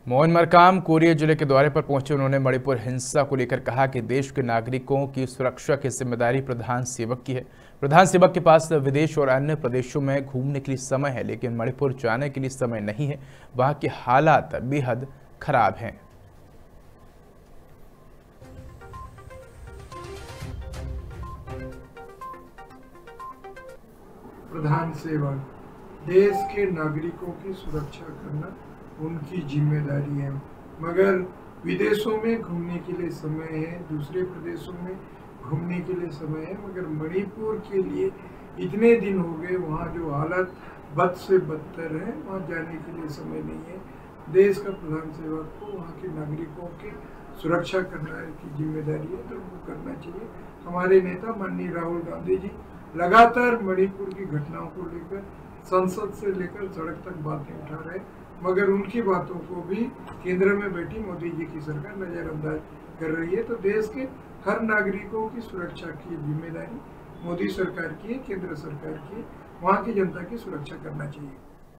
Mohan Markam Korea जिले के दौरे पर पहुंचे। उन्होंने मणिपुर हिंसा को लेकर कहा कि देश के नागरिकों की सुरक्षा की जिम्मेदारी प्रधान सेवक की है। प्रधान सेवक के पास विदेश और अन्य प्रदेशों में घूमने के लिए समय है, लेकिन मणिपुर जाने के लिए समय नहीं है। वहां के हालात बेहद खराब हैं। प्रधान सेवक देश के नागरिकों की सुरक्षा करना उनकी जिम्मेदारी है, मगर विदेशों में घूमने के लिए समय है, दूसरे प्रदेशों में घूमने के लिए समय है, मगर मणिपुर के लिए इतने दिन हो गए, वहाँ जो हालत बद से बदतर है, वहाँ जाने के लिए समय नहीं है। देश का प्रधान सेवक को वहाँ के नागरिकों की सुरक्षा करना की जिम्मेदारी है, तो वो करना चाहिए। हमारे नेता माननीय राहुल गांधी जी लगातार मणिपुर की घटनाओं को लेकर संसद से लेकर सड़क तक बातें उठा रहे, मगर उनकी बातों को भी केंद्र में बैठी मोदी जी की सरकार नजरअंदाज कर रही है। तो देश के हर नागरिकों की सुरक्षा की जिम्मेदारी मोदी सरकार की है, केंद्र सरकार की है। वहाँ की जनता की सुरक्षा करना चाहिए।